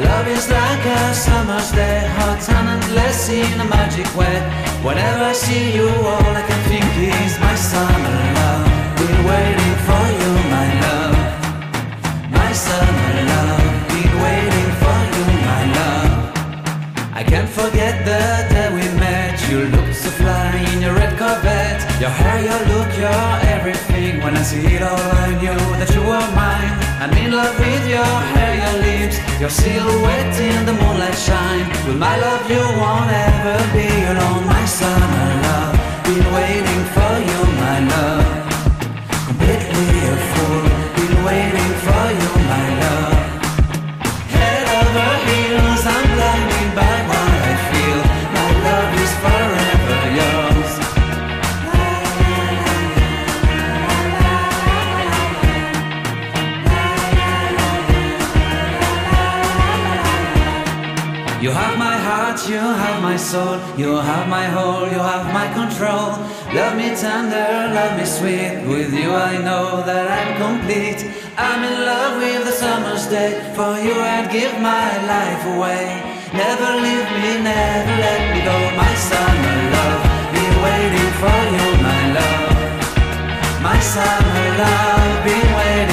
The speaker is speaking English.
Love is like a summer's day, hot and endless in a magic way. Whenever I see you, all I can think is my summer love. Been waiting for you, my love. My summer love. Been waiting for you, my love. I can't forget the day we met. You looked so fly in your red Corvette. Your hair, your look, your everything. When I see it all, I knew that you were mine. I'm in love with your hair, your lips, your silhouette in the moonlight shine. With my love you won't ever be alone. My summer love, been waiting for you, my love. Completely a fool, been waiting for you, my love. Head over heels, I'm blinded by what I feel. My love is forever yours. You have my heart, you have my soul, you have my whole, you have my control. Love me tender, love me sweet, with you I know that I'm complete. I'm in love with the summer's day, for you I'd give my life away. Never leave me, never let me go, my summer love. Been waiting for you, my love. My summer love, been waiting.